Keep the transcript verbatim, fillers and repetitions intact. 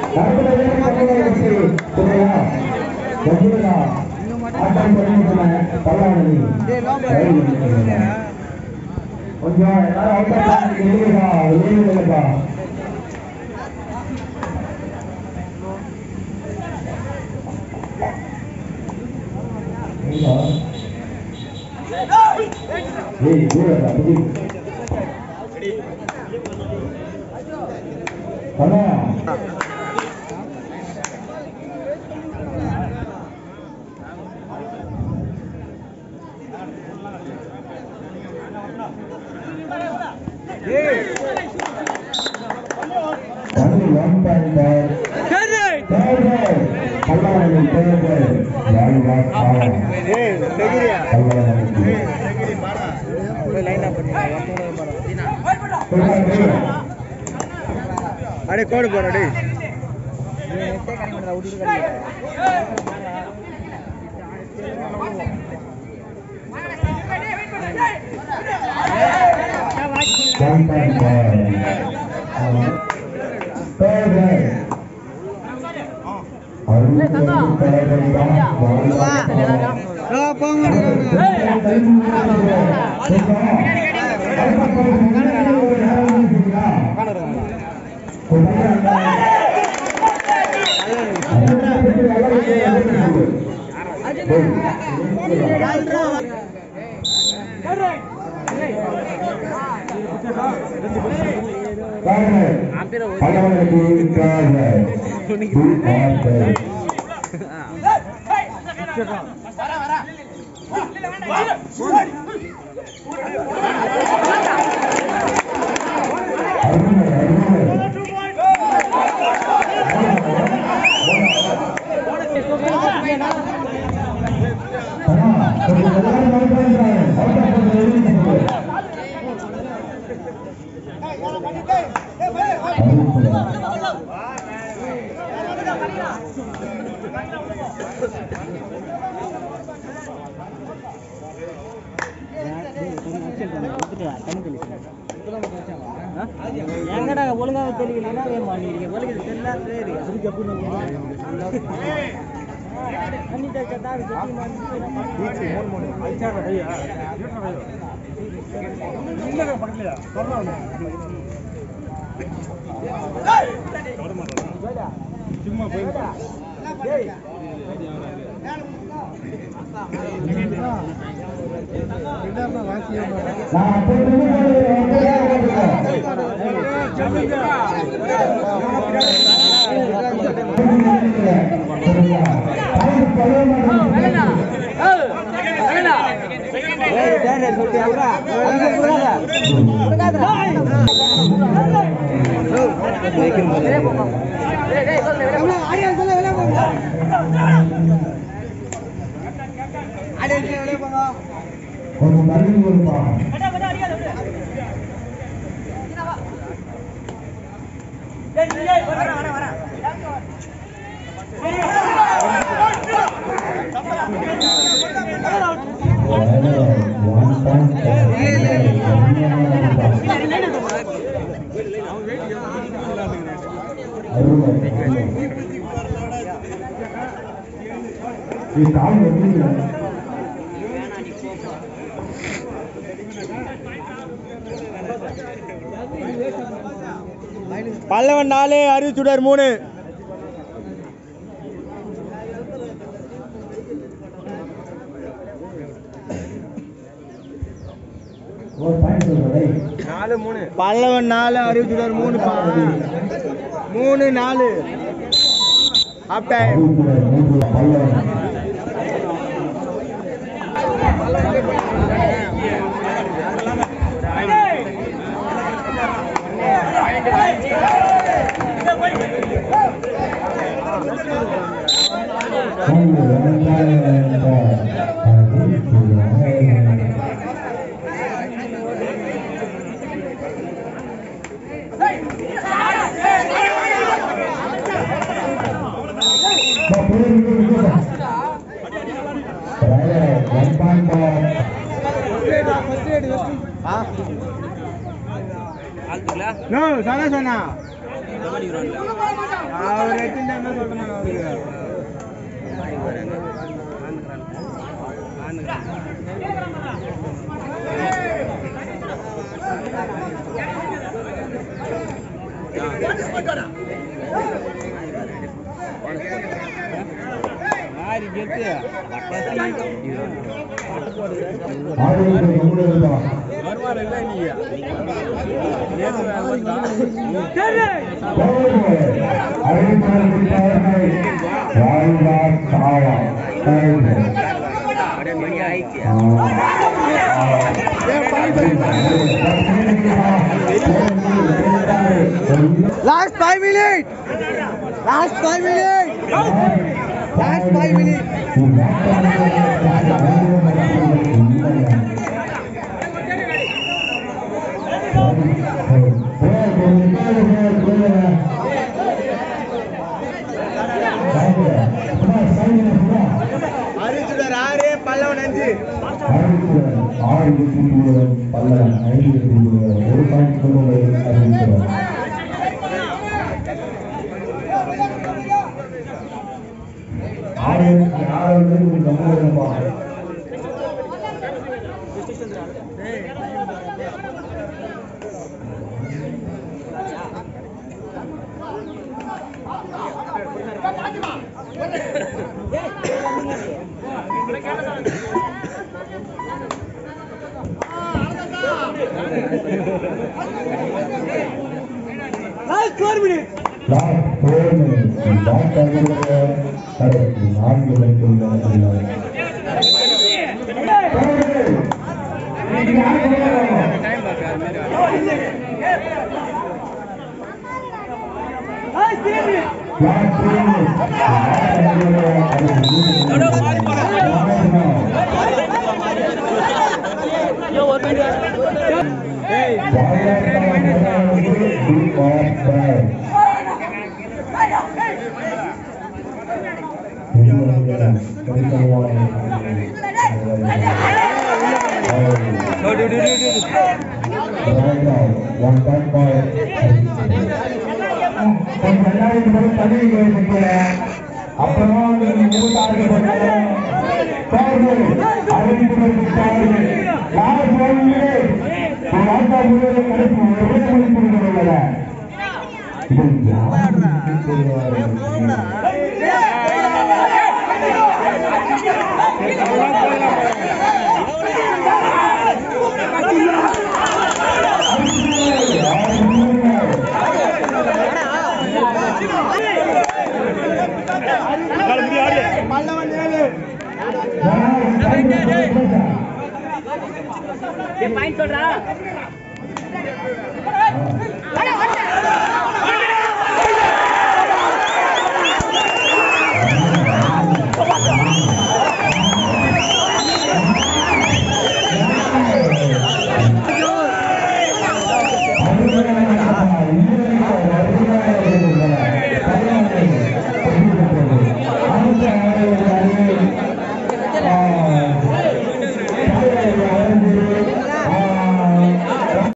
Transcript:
கொஞ்சம் Hey, good. Come on. Only one time ball. Third right. Third right. Hello, third right. Ball was out. Hey, take it here. Hello. Line up. अरे code पर अरे ऐसे करने में out कर लिया எங்கடா ஒழுங்காக தெரியலன்னா ஏன் பண்ணீங்க ஒழுங்கு தெரியல சரி அதுக்கு எப்படி அன்னிட்ட கதார் கட்டி மாத்தி மூணு மூணு ஐயா ஐயா இல்ல பண்ணலையா சொல்றானே சும்மா போய் டேய் விடாம வாசியா நான் ஒரு நல்ல ஒரு பாடம் பல்லவன் நாலு அறிவுச்சுடர் மூணு பல்லவன் நாலு அறிவுச்சுடர் மூணு மூணு நாலு half time No, sana sana. அவர் எட்டுன்னு சொல்றேன் Last five minutes. Last five minutes. Last five minutes. ஆறு பல்லவன் அஞ்சு ஆறு பல்லவன் ஐந்து ஒரு பாயிண்ட் அறிவிக்கிறார். ஆறு ஆறு கம்மிப்பா Last four minutes. Last four minutes. Last கடைசி நான்கு அப்புறம் பாயிண்ட் சொல்றா